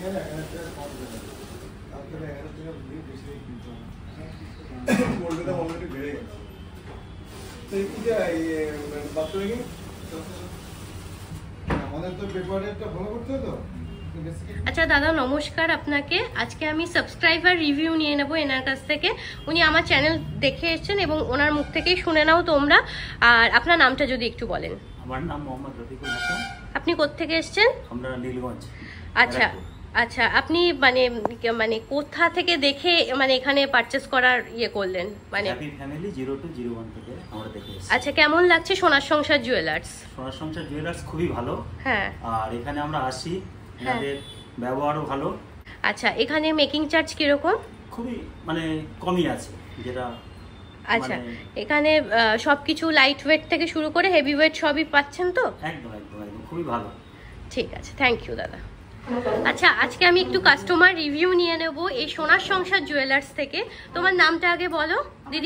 আচ্ছা দাদা নমস্কার আপনাকে। আজকে আমি সাবস্ক্রাইবার রিভিউ নিয়ে নেব এনার কাছ থেকে। উনি আমার চ্যানেল দেখে এসেছেন এবং ওনার মুখ থেকেই শুনে নাও তোমরা। আর আপনার নামটা যদি একটু বলেন। আমার নাম মোহাম্মদ রফিকুল হাসান। আপনি কোত্থেকে এসেছেন? আমরা নীলগঞ্জ। আচ্ছা আচ্ছা, আপনি মানে মানে কোথা থেকে দেখে মানে এখানে পারচেজ করার ইয়ে করলেন? মানে হ্যাপি ফ্যামিলি 0201 থেকে আমরা দেখে এসেছি। আচ্ছা, কেমন লাগছে সোনার সংসার জুয়েলার্স? সোনার সংসার জুয়েলার্স খুবই ভালো। হ্যাঁ, আর এখানে আমরা আসি, এনাদের ব্যবহারও ভালো। আচ্ছা, এখানে মেকিং চার্জ কিরকম? খুবই মানে কমই আছে যেটা। আচ্ছা, এখানে সবকিছু লাইট ওয়েট থেকে শুরু করে হেভি ওয়েট সবই পাচ্ছেন তো? একদম একদম একদম খুবই ভালো। ঠিক আছে, থ্যাংক ইউ দাদা। আচ্ছা, আজকে আমি একটু কাস্টমার রিভিউ নিয়ে নেব এই সোনার সংসার জুয়েলার্স থেকে। তোমার নামটা আগে বলো দিদি।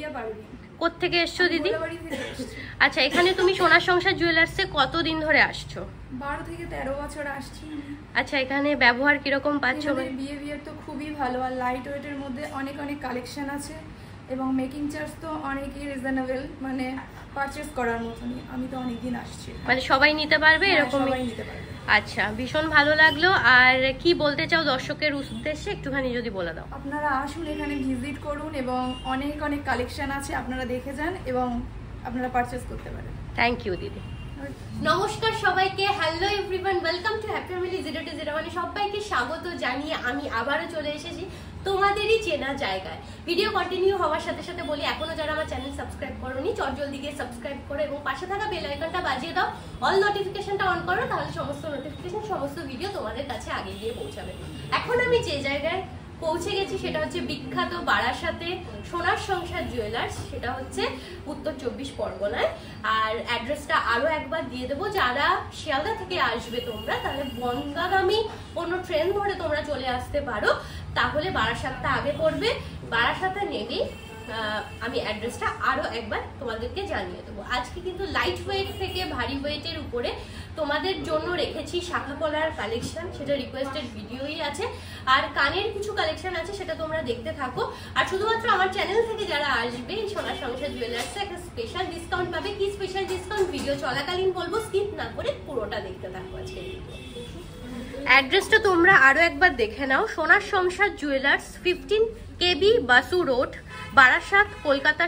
কোত্থেকে এসছো দিদি? আচ্ছা, এখানে তুমি সোনার সংসার জুয়েলার্সে কতদিন ধরে আসছো? 12 থেকে 13 বছর আসছি। আচ্ছা, এখানে ব্যবহার কিরকম পাচ্ছ? বিহেভিয়ার তো খুবই ভালো, আর লাইট ওয়েটের মধ্যে অনেক অনেক কালেকশন আছে এবং মেকিং চার্জ তো অনেকই রিজনেবল, মানে পারচেজ করার মতনই। আমি তো অনেকদিন আসছি, মানে সবাই নিতে পারবে এরকম? সবাই নিতে পারবে। আচ্ছা, ভীষণ ভালো লাগলো। আর কি বলতে চাও দর্শকের উদ্দেশ্যে একটুখানি যদি বলে দাও। আপনারা আসুন, এখানে ভিজিট করুন এবং অনেক অনেক কালেকশন আছে, আপনারা দেখে যান এবং আপনারা পারচেজ করতে পারেন। থ্যাংক ইউ দিদি। নমস্কার সবাইকে, hello everyone, welcome to happy family 0201। সবাইকে স্বাগত জানিয়ে আমি আবারও চলে এসেছি তোমাদেরই চেনা জায়গায়। ভিডিও কন্টিনিউ হওয়ার সাথে সাথে বলি, এখনো যারা আমার চ্যানেল সাবস্ক্রাইব করোনি চটজলদি গিয়ে সাবস্ক্রাইব করো এবং পাশে থাকা বেল আইকনটা বাজিয়ে দাও, অল নোটিফিকেশনটা অন করো, তাহলে সমস্ত নোটিফিকেশন সমস্ত ভিডিও তোমাদের কাছে আগে গিয়ে পৌঁছাবে। এখন আমি যে জায়গায় পৌঁছে গেছি সেটা হচ্ছে বিখ্যাত বারাসাতে সোনার সংসার জুয়েলার্স, সেটা হচ্ছে উত্তর 24 পরগনায়। আর অ্যাড্রেসটা আরো একবার দিয়ে দেবো, যারা শিয়ালদা থেকে আসবে তোমরা, তাহলে বনগাগামী কোনো ট্রেন ধরে তোমরা চলে আসতে পারো, তাহলে বারাসাতটা আগে পড়বে। বারাসাতে নেমেই আমি অ্যাড্রেসটা আরো একবার তোমাদেরকে জানিয়ে দেবো। আজকে কিন্তু লাইট ওয়েট থেকে ভারী ওয়েটের উপরে তোমাদের জন্য রেখেছি শাখা পলার কালেকশন, সেটা রিকোয়েস্টেড ভিডিওই আছে। আর কানের কিছু কালেকশন আছে, সেটা তোমরা দেখতে থাকো। আর শুধুমাত্র আমার চ্যানেল থেকে যারা আসবে সোনার সংসার জুয়েলার্সে একটা স্পেশাল ডিসকাউন্ট পাবে। কি স্পেশাল ডিসকাউন্ট ভিডিও চলাকালীন বলবো, স্কিপ না করে পুরোটা দেখতে থাকো আজকে। অ্যাড্রেসটা তোমরা আরো একবার দেখে নাও, Sonar Sansar jewellers, 15 KB Basu road, Barasat, Kolkata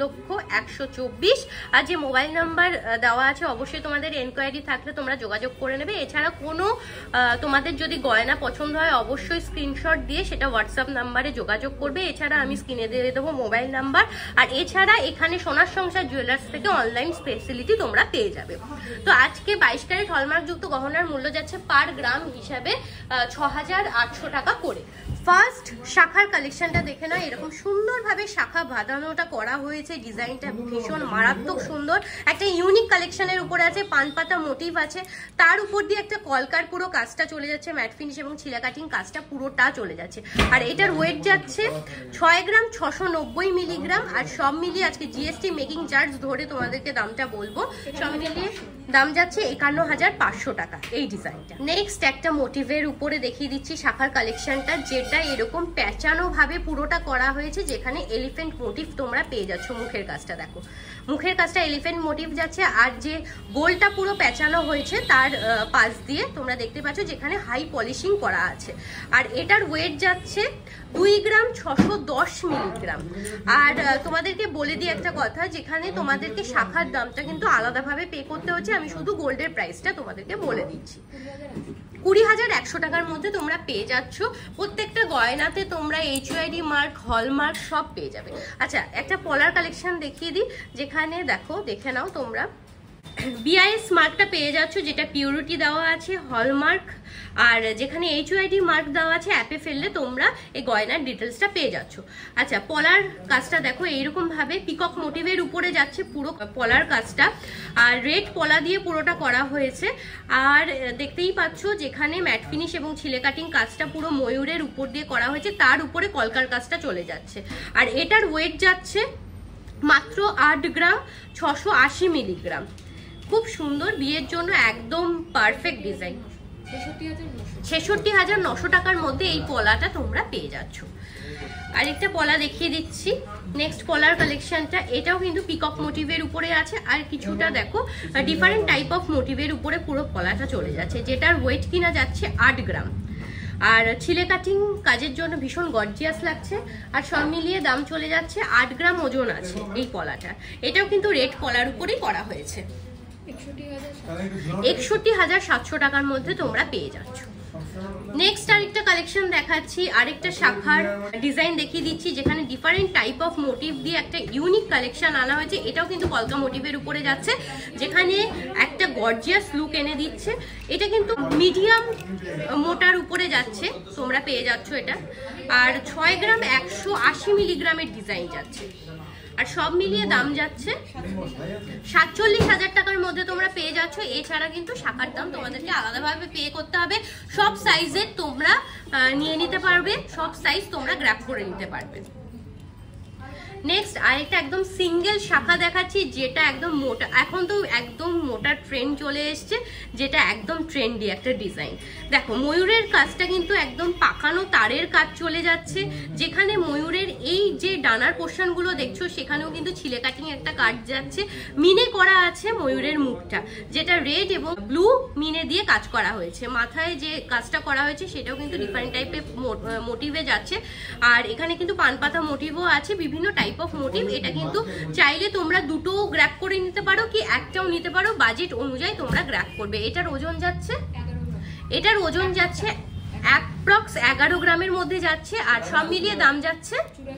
7,01,24। আর যে মোবাইল নাম্বার দেওয়া আছে, অবশ্যই তোমাদের এনকোয়ারি থাকলে তোমরা যোগাযোগ করে নেবে। এছাড়া কোনো তোমাদের যদি গয়না পছন্দ হয়, অবশ্যই স্ক্রিনশট দিয়ে সেটা হোয়াটসঅ্যাপ নাম্বারে যোগাযোগ করবে। এছাড়া আমি স্ক্রিনে দিয়ে দেবো মোবাইল নাম্বার। আর এছাড়া এখানে সোনার সংসার জুয়েলার্স থেকে অনলাইন ফেসিলিটি তোমরা পেয়ে যাবে। তো আজকে 22 ক্যারেট হলমার্কযুক্ত গহনার মূল্য যাচ্ছে পার গ্রাম হিসাবে 6,800 টাকা করে। ফার্স্ট শাখার কালেকশনটা দেখে নাও, এরকম সুন্দরভাবে শাখা বাঁধানোটা করা হয়েছে, ডিজাইনটা ভীষণ মারাত্মক সুন্দর। একটা ইউনিক কালেকশনের উপরে আছে, পান পাতা মোটিভ আছে, তার উপর দিয়ে একটা কলকার পুরো কাজটা চলে যাচ্ছে, ম্যাট ফিনিশ এবং ছিলা কাটিং কাজটা পুরোটা চলে যাচ্ছে। আর এটার ওয়েট যাচ্ছে 6 গ্রাম 690 মিলিগ্রাম। আর সব মিলিয়ে আজকে জিএসটি মেকিং চার্জ ধরে তোমাদেরকে দামটা বলবো, সব মিলিয়ে দাম যাচ্ছে 51,500 টাকা এই ডিজাইনটা। নেক্সট একটা মোটিভের উপরে দেখিয়ে দিচ্ছি শাখার কালেকশনটা, যেটা এরকম প্যাঁচানো ভাবে পুরোটা করা হয়েছে, যেখানে এলিফ্যান্ট মোটিভ তোমরা পেয়ে যাচ্ছ। মুখের কাজটা দেখো, মুখের কাজটা এলিফ্যান্ট মোটিভ যাচ্ছে। আর যে গোলটা পুরো প্যাঁচানো হয়েছে তার পাশ দিয়ে তোমরা দেখতে পাচ্ছ, যেখানে হাই পলিশিং করা আছে। আর এটার ওয়েট যাচ্ছে 2 গ্রাম 610 মিলিগ্রাম। আর তোমাদেরকে বলে দিই একটা কথা, যেখানে তোমাদেরকে শাখার দামটা কিন্তু আলাদাভাবে পে করতে হচ্ছে, আমি শুধু গোল্ডের প্রাইসটা তোমাদেরকে বলে দিচ্ছি। 20,100 টাকার মধ্যে তোমরা পেয়ে যাচ্ছ। প্রত্যেকটা গয়নাতে তোমরা HUID মার্ক, হলমার্ক সব পেয়ে যাবে। আচ্ছা, একটা পলার কালেকশন দেখিয়ে দিই, যেখানে দেখো, দেখে নাও তোমরা, BIS মার্কটা পেয়ে যাচ্ছ, যেটা পিউরিটি দেওয়া আছে, হলমার্ক। আর যেখানে HUID মার্ক দেওয়া আছে, অ্যাপে ফেললে তোমরা এই গয়নার ডিটেলসটা পেয়ে যাচ্ছ। আচ্ছা, পলার কাজটা দেখো, এইরকম ভাবে পিকক মোটিভের উপরে যাচ্ছে পুরো পলার কাজটা। আর রেড পলা দিয়ে পুরোটা করা হয়েছে। আর দেখতেই পাচ্ছ, যেখানে ম্যাট ফিনিশ এবং ছিলে কাটিং কাজটা পুরো ময়ূরের উপর দিয়ে করা হয়েছে, তার উপরে কলকার কাজটা চলে যাচ্ছে। আর এটার ওয়েট যাচ্ছে মাত্র 8 গ্রাম 680 মিলিগ্রাম। খুব সুন্দর, বিয়ের জন্য একদম পারফেক্ট ডিজাইন। 66,900 টাকার মধ্যে এই পলাটা তোমরা পেয়ে যাচ্ছ। আরেকটা পলা দেখিয়ে দিচ্ছি, নেক্সট পলার কালেকশনটা। এটাও কিন্তু পিকক মোটিভের উপরে আছে, আর কিছুটা দেখো ডিফারেন্ট টাইপ অফ মোটিভের উপরে পুরো পলাটা চলে যাচ্ছে, যেটার ওয়েট কিনা যাচ্ছে 8 গ্রাম। আর ছিলে কাটিং কাজের জন্য ভীষণ গর্জিয়াস লাগছে, আর সব মিলিয়ে দাম চলে যাচ্ছে 8 গ্রাম ওজন আছে এই পলাটা। এটাও কিন্তু রেড পলার উপরেই করা হয়েছে। 61,700 টাকার মধ্যে তোমরা পেয়ে যাচ্ছ। নেক্সট আরেকটা কালেকশন দেখাচ্ছি, আরেকটা শাখার ডিজাইন দেখিয়ে দিচ্ছি, যেখানে ডিফারেন্ট টাইপ অফ মোটিভ দিয়ে একটা ইউনিক কালেকশন আনা হয়েছে। এটাও কিন্তু কলকা মোটিভের উপরে যাচ্ছে, যেখানে একটা গর্জিয়াস লুক এনে দিচ্ছে। এটা কিন্তু মিডিয়াম মোটার উপরে যাচ্ছে, তোমরা পেয়ে যাচ্ছ এটা। আর 6 গ্রাম 180 মিলিগ্রামের ডিজাইন যাচ্ছে, আর সব মিলিয়ে দাম যাচ্ছে 47,000 টাকার মধ্যে তোমরা পেয়ে যাচ্ছ। এছাড়া কিন্তু শাখার দাম তোমাদেরকে আলাদাভাবে পে করতে হবে। সব সাইজের তোমরা নিয়ে নিতে পারবে, সব সাইজ তোমরা গ্র্যাব করে নিতে পারবে। নেক্সট আরেকটা একদম সিঙ্গেল শাখা দেখাচ্ছি, যেটা একদম মোটা। এখন তো একদম মোটা ট্রেন্ড চলে এসছে, যেটা একদম ট্রেন্ডি একটা ডিজাইন। দেখো ময়ূরের কাজটা কিন্তু একদম পাকানো তারের কাজ চলে যাচ্ছে, যেখানে ময়ূরের এই যে ডানার পোর্শনগুলো দেখছো সেখানেও কিন্তু ছিলে কাটিং একটা কাজ যাচ্ছে। মিনে করা আছে ময়ূরের মুখটা, যেটা রেড এবং ব্লু মিনে দিয়ে কাজ করা হয়েছে। মাথায় যে কাজটা করা হয়েছে সেটাও কিন্তু ডিফারেন্ট টাইপের মোটিভে যাচ্ছে। আর এখানে কিন্তু পানপাতা মোটিভও আছে, বিভিন্ন টাইপ অফ মোটিভ। এটা কিন্তু চাইলে তোমরা দুটো গ্র্যাব করে নিতে পারো, কি একটাও নিতে পারো, বাজেট অনুযায়ী তোমরা গ্র্যাব করবে। এটার ওজন যাচ্ছে অ্যাপ্রক্স 11 গ্রামের মধ্যে যাচ্ছে, আর সব মিলিয়ে দাম যাচ্ছে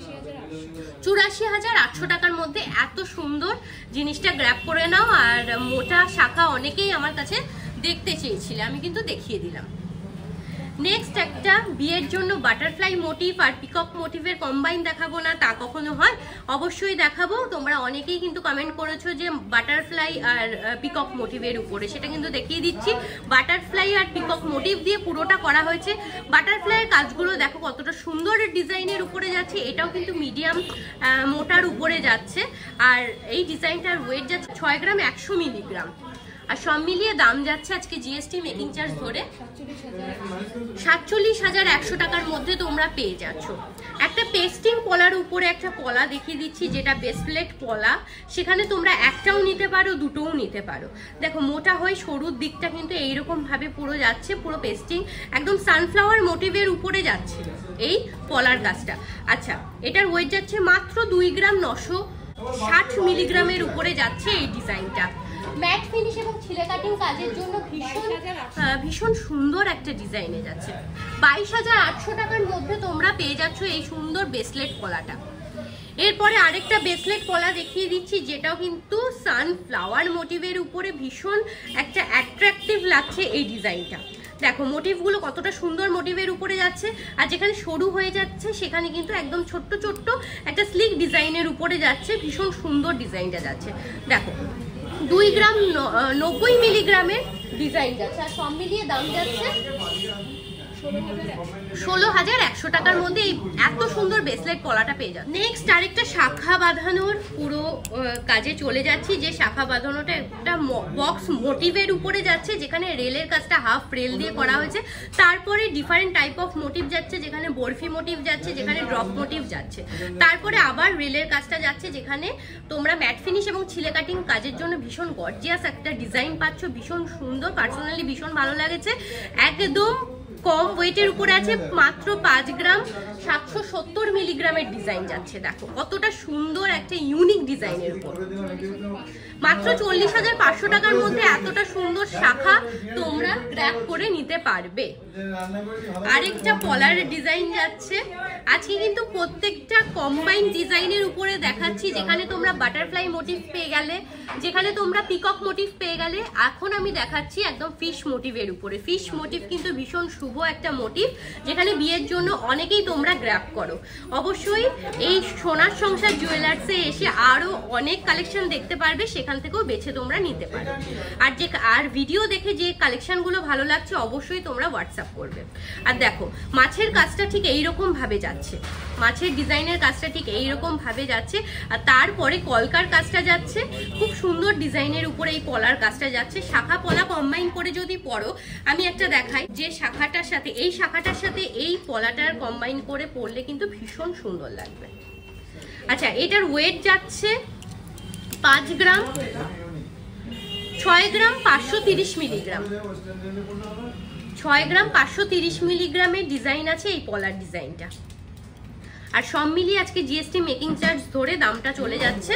84,800 টাকার মধ্যে। এত সুন্দর জিনিসটা গ্র্যাব করে নাও। আর মোটা শাখা অনেকেই আমার কাছে দেখতে চেয়েছিল, আমি কিন্তু দেখিয়ে দিলাম। নেক্সট একটা বিয়ের জন্য বাটারফ্লাই মোটিভ আর পিকক মোটিভের কম্বাইন দেখাবো না তা কখনো হয়, অবশ্যই দেখাবো। তোমরা অনেকেই কিন্তু কমেন্ট করেছো যে বাটারফ্লাই আর পিকক মোটিভের উপরে, সেটা কিন্তু দেখিয়ে দিচ্ছি। বাটারফ্লাই আর পিকক মোটিভ দিয়ে পুরোটা করা হয়েছে। বাটারফ্লাইয়ের কাজগুলো দেখো কতটা সুন্দর ডিজাইনের উপরে যাচ্ছে। এটাও কিন্তু মিডিয়াম মোটার উপরে যাচ্ছে, আর এই ডিজাইনটার ওয়েট যাচ্ছে 6 গ্রাম 100 মিলিগ্রাম। আর সব মিলিয়ে দাম যাচ্ছে আজকে জিএসটি মেকিং চার্জ ধরে 47,100 টাকার মধ্যে তোমরা পেয়ে যাচ্ছ। একটা পেস্টিং পলার উপরে একটা পলা দেখিয়ে দিচ্ছি, যেটা বেসপ্লেট পলা। সেখানে তোমরা একটাও নিতে পারো, দুটোও নিতে পারো। দেখো মোটা হয়ে সরুর দিকটা কিন্তু এইরকম ভাবে পুরো যাচ্ছে, পুরো পেস্টিং একদম সানফ্লাওয়ার মোটিভের উপরে যাচ্ছে এই পলার কাজটা। আচ্ছা, এটার ওয়েট যাচ্ছে মাত্র 2 গ্রাম 960 মিলিগ্রামের উপরে যাচ্ছে এই ডিজাইনটা। ম্যাট ফিনিশ এবং ছিলে কাটিং কাজের জন্য ভীষণ সুন্দর একটা ডিজাইনে যাচ্ছে। 22,800 টাকার মধ্যে তোমরা পেয়ে যাচ্ছ এই সুন্দর ব্রেসলেট পলাটা। এরপরে আরেকটা ব্রেসলেট পলা দেখিয়ে দিচ্ছি, যেটাও কিন্তু সানফ্লাওয়ার মোটিভের উপরে ভীষণ একটা অ্যাট্রাকটিভ লাগছে এই ডিজাইনটা। দেখো মোটিভগুলো কতটা সুন্দর মোটিভের উপরে যাচ্ছে, আর যেখানে সরু হয়ে যাচ্ছে সেখানে কিন্তু একদম ছোট্ট ছোট্ট একটা স্লিক ডিজাইনের উপরে যাচ্ছে। ভীষণ সুন্দর ডিজাইনটা যাচ্ছে। দেখো 2 গ্রাম 90 মিলিগ্রামের ডিজাইন যাচ্ছে, আর সব মিলিয়ে দাম যাচ্ছে 16,100 টাকার মধ্যে এই এত সুন্দর ব্রেসলেট পলাটা পেয়ে যাচ্ছে। নেক্সট আরেকটা শাখা বাঁধানোর পুরো কাজে চলে যাচ্ছি, যে শাখা বাঁধানোটা একটা বক্স মোটিভের উপরে যাচ্ছে, যেখানে রেলের কাজটা হাফ রেল দিয়ে করা হয়েছে। তারপরে ডিফারেন্ট টাইপ অফ মোটিভ যাচ্ছে, যেখানে বরফি মোটিভ যাচ্ছে, যেখানে ড্রপ মোটিভ যাচ্ছে। তারপরে আবার রেলের কাজটা যাচ্ছে, যেখানে তোমরা ম্যাট ফিনিশ এবং ছিলে কাটিং কাজের জন্য ভীষণ গর্জিয়াস একটা ডিজাইন পাচ্ছ। ভীষণ সুন্দর, পার্সোনালি ভীষণ ভালো লেগেছে। একদম কম ওয়েটের উপরে আছে, মাত্র 5 গ্রাম 770 মিলিগ্রামের ডিজাইন যাচ্ছে। দেখো কতটা সুন্দর একটা ইউনিক ডিজাইনের উপর। মাত্র 40,500 টাকার মধ্যে এতটা সুন্দর শাখা তোমরা গ্র্যাব করে নিতে পারবে। আরেকটা পলার ডিজাইন যাচ্ছে। আজকে কিন্তু প্রত্যেকটা কম্বাইন ডিজাইনের উপরে দেখাচ্ছি, যেখানে তোমরা বাটারফ্লাই মোটিভ পেয়ে গেলে, যেখানে তোমরা পিকক মোটিভ পেয়ে গেলে। এখন আমি দেখাচ্ছি একদম ফিশ মোটিভের উপরে। ফিশ মোটিভ কিন্তু ভীষণ শুভ শুভ একটা মোটিভ, যেখানে বিয়ের জন্য অনেকেই তোমরা গ্র্যাব করো। অবশ্যই এই সোনার সংসার জুয়েলার্সে এসে আরো অনেক কালেকশন দেখতে পারবে, সেখান থেকেও বেছে তোমরা নিতে পারো। আর ভিডিও দেখে যে কালেকশনগুলো ভালো লাগছে অবশ্যই তোমরা হোয়াটসঅ্যাপ করবে। আর দেখো মাছের কাজটা ঠিক এইরকম ভাবে যাচ্ছে, মাছের ডিজাইনের কাজটা ঠিক এইরকম ভাবে যাচ্ছে, আর তারপরে কলকার কাজটা যাচ্ছে, খুব সুন্দর ডিজাইনের উপরে এই পলার কাজটা যাচ্ছে। শাখা পলা কম্বাইন করে যদি পরো, আমি একটা দেখাই যে শাখাটার সাথে এই পলাটার কম্বাইন করে পরলে কিন্তু ভীষণ সুন্দর লাগবে। আচ্ছা, এটার ওয়েট যাচ্ছে 5 গ্রাম, 6 গ্রাম 530 মিলিগ্রাম, 6 গ্রাম 530 মিলিগ্রামের ডিজাইন আছে এই পলার ডিজাইনটা। আর সব মিলিয়ে আজকে জিএসটি মেকিং চার্জ ধরে দামটা চলে যাচ্ছে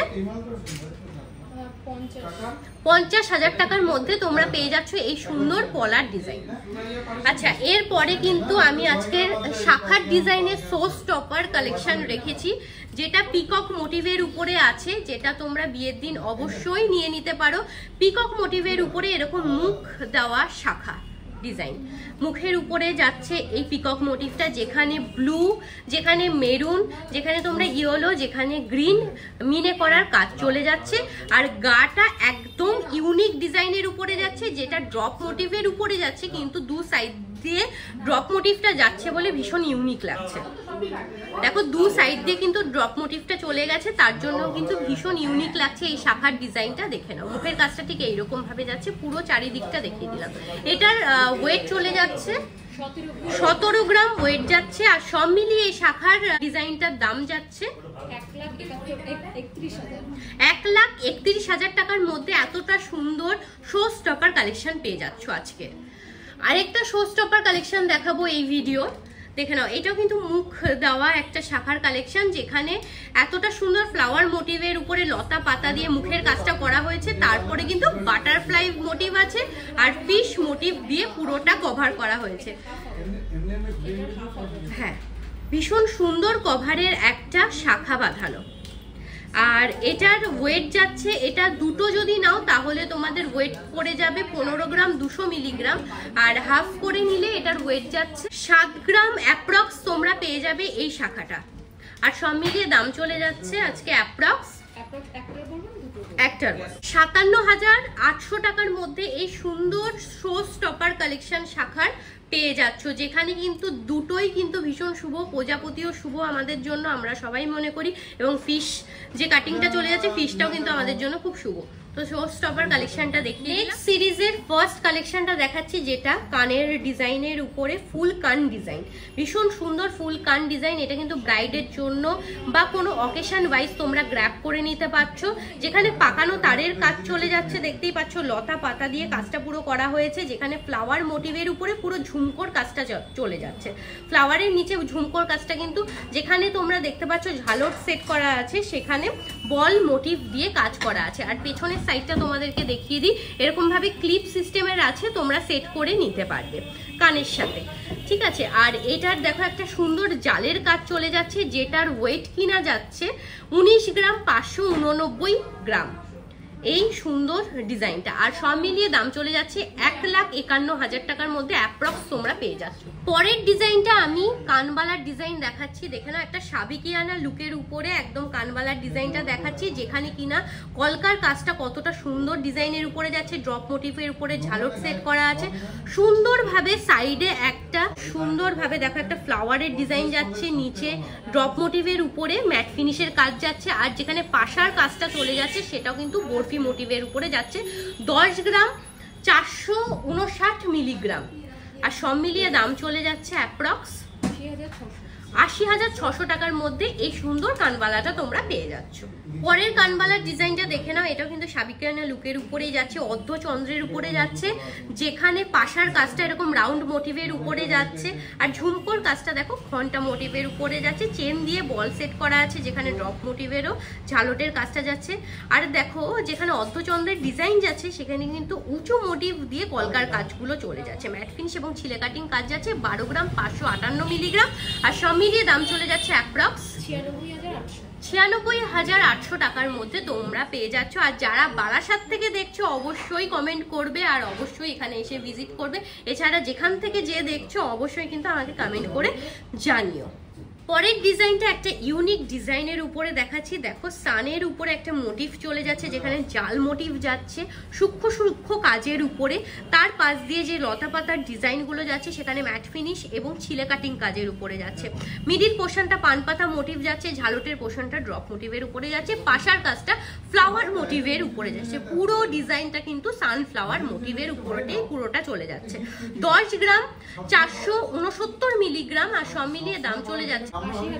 50,000 টাকার মধ্যে তোমরা পেয়ে যাচ্ছ এই সুন্দর পলার ডিজাইন। আচ্ছা, এরপরে কিন্তু আমি আজকে শাখার ডিজাইনের সোস টপার কালেকশন রেখেছি, যেটা পিকক মোটিভের উপরে আছে, যেটা তোমরা বিয়ের দিন অবশ্যই নিয়ে নিতে পারো। পিকক মোটিভের উপরে এরকম মুখ দেওয়া শাখা ডিজাইন, মুখের উপরে যাচ্ছে এই পিকক মোটিভটা, যেখানে ব্লু, যেখানে মেরুন, যেখানে তোমরা ইয়েলো, যেখানে গ্রিন মিনে করার কাজ চলে যাচ্ছে। আর গাটা একদম ইউনিক ডিজাইনের উপরে যাচ্ছে, যেটা ড্রপ মোটিভের উপরে যাচ্ছে, কিন্তু দু সাইড দিয়ে ড্রপ মোটিভটা যাচ্ছে বলে ভীষণ ইউনিক লাগছে। দেখো দু সাইড দিয়ে কিন্তু ড্রপ মোটিভটা চলে গেছে, তার জন্য কিন্তু ভীষণ ইউনিক লাগছে এই শাখার ডিজাইনটা। দেখে নাও, মুখের কাজটা ঠিক এইরকম ভাবে যাচ্ছে, পুরো চারিদিকটা দেখিয়ে দিলাম। এটার ওয়েট চলে যাচ্ছে 17 গ্রাম ওয়েট যাচ্ছে। আর সব মিলিয়ে এই শাখার ডিজাইনটার দাম যাচ্ছে 1,31,000 টাকার মধ্যে এতটা সুন্দর শো স্টপার কালেকশন পেয়ে যাচ্ছ আজকে। আরেকটা শো স্টপার কালেকশন দেখাবো এই ভিডিও, দেখে নাও। এটাও কিন্তু মুখ দেওয়া একটা শাখার কালেকশন, যেখানে এতটা সুন্দর ফ্লাওয়ার মোটিভের উপরে লতা পাতা দিয়ে মুখের কাজটা করা হয়েছে, তারপরে কিন্তু বাটারফ্লাই মোটিভ আছে আর ফিশ মোটিভ দিয়ে পুরোটা কভার করা হয়েছে। হ্যাঁ, ভীষণ সুন্দর কভারের একটা শাখা বাঁধানো। আর এটার ওয়েট যাচ্ছে, এটা দুটো যদি নাও তাহলে তোমাদের ওয়েট পড়ে যাবে 15 গ্রাম 200 মিলিগ্রাম, আর হাফ করে নিলে এটার ওয়েট যাচ্ছে 7 গ্রাম অ্যাপ্রক্স তোমরা পেয়ে যাবে এই শাখাটা। আর সব মিলিয়ে দাম চলে যাচ্ছে আজকে অ্যাপ্রক্স 57,800 টাকার মধ্যে এই সুন্দর শো স্টপার কালেকশন শাখার পেয়ে যাচ্ছ, যেখানে কিন্তু দুটোই কিন্তু ভীষণ শুভ, প্রজাপতিও শুভ আমাদের জন্য, আমরা সবাই মনে করি, এবং ফিশ যে কাটিংটা চলে যাচ্ছে, ফিশটাও কিন্তু আমাদের জন্য খুব শুভ। তো শো স্টপার কালেকশনটা দেখি। নেক্সট সিরিজের ফার্স্ট কালেকশনটা দেখাচ্ছি, যেটা কানের ডিজাইনের উপরে ফুল কান ডিজাইন, ভীষণ সুন্দর ফুল কান ডিজাইন। এটা কিন্তু ব্রাইডের জন্য বা কোনো অকেশন ওয়াইজ তোমরা গ্র্যাব করে নিতে পারছো, যেখানে পাকানো তারের কাজ চলে যাচ্ছে, দেখতেই পাচ্ছ লতা পাতা দিয়ে কাজটা পুরো করা হয়েছে, যেখানে ফ্লাওয়ার মোটিভের উপরে পুরো ঝুমকোর কাজটা চলে যাচ্ছে। ফ্লাওয়ারের নিচে ঝুমকোর কাজটা কিন্তু, যেখানে তোমরা দেখতে পাচ্ছ ঝালর সেট করা আছে, সেখানে বল মোটিভ দিয়ে কাজ করা আছে। আর পেছনের সাইডটা তোমাদেরকে দেখিয়ে দিই, এরকম ভাবে ক্লিপ সিস্টেমের আছে, তোমরা সেট করে নিতে পারবে কানের সাথে, ঠিক আছে। আর এটার দেখো একটা সুন্দর জালের কাজ চলে যাচ্ছে, যেটার ওয়েট কিনা যাচ্ছে 19 গ্রাম 589 গ্রাম এই সুন্দর ডিজাইনটা। আর সব মিলিয়ে দাম চলে যাচ্ছে 1,51,000 টাকার মধ্যে অ্যাপ্রক্স তোমরা পেয়ে যাচ্ছ। পরের ডিজাইনটা আমি কানবালার ডিজাইন দেখাচ্ছি, দেখে নাও একটা সাবিকিয়ানা লুকের উপরে একদম কানবালার ডিজাইনটা দেখাচ্ছি, যেখানে কিনা কলকার কাজটা কতটা সুন্দর ডিজাইনের উপরে যাচ্ছে, ড্রপ মোটিভের উপরে ঝালর সেট করা আছে সুন্দরভাবে, সাইডে একটা সুন্দরভাবে দেখো একটা ফ্লাওয়ারের ডিজাইন যাচ্ছে, নিচে ড্রপ মোটিভের উপরে ম্যাট ফিনিশের কাজ যাচ্ছে, আর যেখানে পাশার কাজটা চলে যাচ্ছে সেটাও কিন্তু বরফি মোটিভের উপরে যাচ্ছে 10 গ্রাম 459 মিলিগ্রাম। আর সব মিলিয়ে দাম চলে যাচ্ছে অ্যাপ্রক্স 80,600 টাকার মধ্যে এই সুন্দর কানবালাটা তোমরা পেয়ে যাচ্ছ। পরের কানবালার ডিজাইনটা দেখে নাও, এটাও কিন্তু সাবিকিয়ানা লুকের উপরেই যাচ্ছে, অর্ধচন্দ্রের উপরে যাচ্ছে, যেখানে পাশার কাজটা এরকম রাউন্ড মোটিভের উপরে যাচ্ছে, আর ঝুমকোর কাজটা দেখো ঘন্টা মোটিভের উপরে যাচ্ছে, চেন দিয়ে বল সেট করা আছে, যেখানে ড্রপ মোটিভেরও ঝালটের কাজটা যাচ্ছে। আর দেখো যেখানে অর্ধচন্দ্রের ডিজাইন যাচ্ছে, সেখানে কিন্তু উঁচু মোটিভ দিয়ে কলকার কাজগুলো চলে যাচ্ছে, ম্যাট ফিনিশ এবং ছিলে কাটিং কাজ যাচ্ছে 12 গ্রাম 558 মিলিগ্রাম। আর সব মিলিয়ে দাম চলে যাচ্ছে অ্যাপ্রক্স 96,800 টাকার মধ্যে তোমরা পেয়ে যাচ্ছ। আর যারা বারাসাত থেকে দেখছো অবশ্যই কমেন্ট করবে আর অবশ্যই এখানে এসে ভিজিট করবে। এছাড়া যেখান থেকে যে দেখছো অবশ্যই কিন্তু আমাকে কমেন্ট করে জানিও। পরের ডিজাইনটা একটা ইউনিক ডিজাইনের উপরে দেখাচ্ছি। দেখো সানের উপরে একটা মোটিভ চলে যাচ্ছে, যেখানে জাল মোটিভ যাচ্ছে সূক্ষ্ম সূক্ষ্ম কাজের উপরে। তার পাশ দিয়ে যে লতা পাতার ডিজাইনগুলো যাচ্ছে সেখানে ম্যাট ফিনিশ এবং ছিলে কাটিং কাজের উপরে যাচ্ছে। মিডিল পোর্শনটা পান পাতা মোটিভ যাচ্ছে, ঝালটের পোর্শনটা ড্রপ মোটিভের উপরে যাচ্ছে, পাশার কাজটা ফ্লাওয়ার মোটিভের উপরে যাচ্ছে। পুরো ডিজাইনটা কিন্তু সানফ্লাওয়ার মোটিভের উপরেই পুরোটা চলে যাচ্ছে। 10 গ্রাম 469 মিলিগ্রাম আর সব মিলিয়ে দাম চলে যাচ্ছে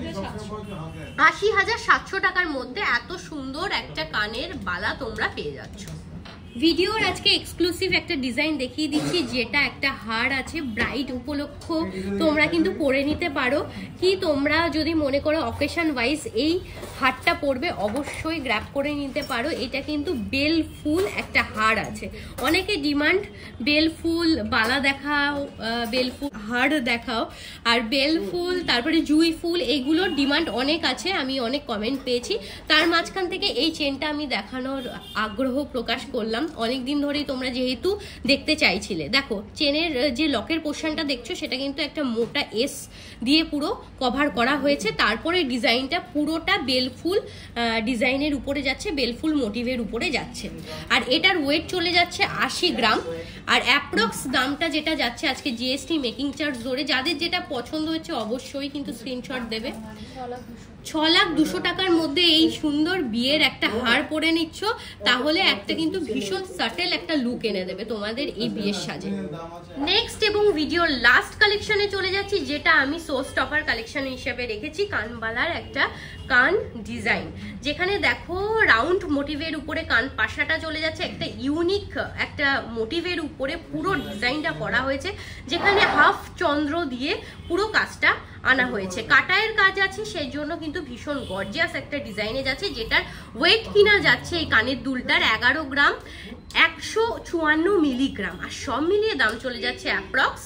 80,700 টাকার মধ্যে। এত সুন্দর একটা কানের বালা তোমরা পেয়ে যাচ্ছ। ভিডিওর আজকে এক্সক্লুসিভ একটা ডিজাইন দেখিয়ে দিচ্ছি, যেটা একটা হার আছে ব্রাইড উপলক্ষ তোমরা কিন্তু পরে নিতে পারো। কি তোমরা যদি মনে করো অকেশন ওয়াইজ এই হারটা পরবে অবশ্যই গ্র্যাব করে নিতে পারো। এটা কিন্তু বেল ফুল একটা হার আছে, অনেকে ডিমান্ড বেল ফুল বালা দেখাও, বেল ফুল হার দেখাও, আর বেল ফুল তারপরে জুই ফুল এইগুলোর ডিমান্ড অনেক আছে, আমি অনেক কমেন্ট পেয়েছি। তার মাঝখান থেকে এই চেনটা আমি দেখানোর আগ্রহ প্রকাশ করলাম। অনেকদিন ধরেই তোমরা যেহেতু দেখতে চাইছিলে। দেখো চেনের যে লকের পোর্শনটা দেখছো সেটা কিন্তু একটা মোটা এস দিয়ে পুরো কভার করা হয়েছে। তারপরে ডিজাইনটা পুরোটা বেলফুল ডিজাইনের উপরে যাচ্ছে, বেলফুল মোটিভের উপরে যাচ্ছে। আর এটার ওয়েট চলে যাচ্ছে 80 গ্রাম। আর অ্যাপ্রক্স দামটা যেটা যাচ্ছে আজকে জিএসটি মেকিং চার্জ ধরে, যাদের যেটা পছন্দ হচ্ছে অবশ্যই কিন্তু স্ক্রিনশট দেবে। 6,200,000 টাকার মধ্যে এই সুন্দর বিয়ের একটা হার পরে নিচ্ছ, তাহলে একটা কিন্তু ভীষণ সাটেল একটা লুক এনে দেবে তোমাদের এই বিয়ের সাজে। নেক্সট এবং ভিডিওর লাস্ট কালেকশনে চলে যাচ্ছি, যেটা আমি শো স্টপার কালেকশন হিসেবে রেখেছি। কানবালার একটা কান ডিজাইন, যেখানে দেখো রাউন্ড মোটিভের উপরে কান পাশাটা চলে যাচ্ছে, একটা ইউনিক একটা মোটিভের উপরে পুরো ডিজাইনটা করা হয়েছে, যেখানে হাফ চন্দ্র দিয়ে পুরো কাজটা আনা হয়েছে। কাটায়ের কাজ আছে, সেই জন্য কিন্তু ভীষণ গর্জিয়াস একটা ডিজাইনে যাচ্ছে। যেটার ওয়েট কিনা যাচ্ছে এই কানের দুলটার 11 গ্রাম 154 মিলিগ্রাম। আর সব মিলিয়ে দাম চলে যাচ্ছে অ্যাপ্রক্স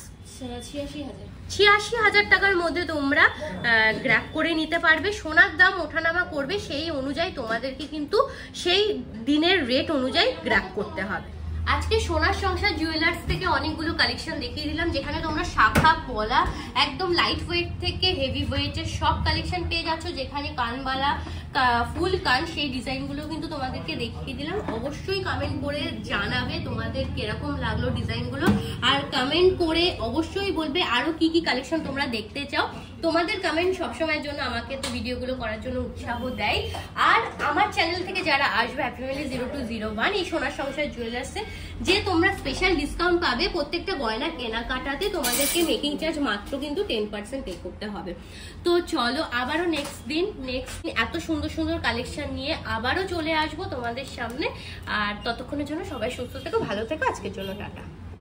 86,000 টাকার মধ্যে তোমরা গ্র্যাব করে নিতে পারবে। সোনার দাম ওঠানামা করবে, সেই অনুযায়ী তোমাদেরকে কিন্তু সেই দিনের রেট অনুযায়ী গ্র্যাব করতে হবে। আজকে সোনার সংসার জুয়েলার্স থেকে অনেকগুলো কালেকশন দেখিয়ে দিলাম, যেখানে তোমরা শাখা পলা একদম লাইট ওয়েট থেকে হেভি ওয়েটের সব কালেকশন পেয়ে যাচ্ছ। যেখানে কানবালা ফুল কান সেই ডিজাইনগুলো কিন্তু তোমাদেরকে দেখিয়ে দিলাম। অবশ্যই কমেন্ট করে জানাবে তোমাদের কিরকম লাগলো ডিজাইনগুলো, আর কমেন্ট করে অবশ্যই বলবে আরো কি কি কালেকশন তোমরা দেখতে চাও। তোমাদের কমেন্ট সবসময়ের জন্য আমাকে তো ভিডিওগুলো করার জন্য উৎসাহ দেয়। আর আমার চ্যানেল থেকে যারা আসবে হ্যাপি ফ্যামিলি 0201 এই সোনার সংসার জুয়েলার্সে, যে তোমরা স্পেশাল ডিসকাউন্ট পাবে প্রত্যেকটা গয়না কেনাকাটাতে। তোমাদেরকে মেকিং চার্জ মাত্র কিন্তু 10% পে করতে হবে। তো চলো আবারও নেক্সট দিন এত সুন্দর সুন্দর কালেকশন নিয়ে আবারও চলে আসবো তোমাদের সামনে। আর ততক্ষণের জন্য সবাই সুস্থ থেকো, ভালো থেকো। আজকের জন্য টাটা।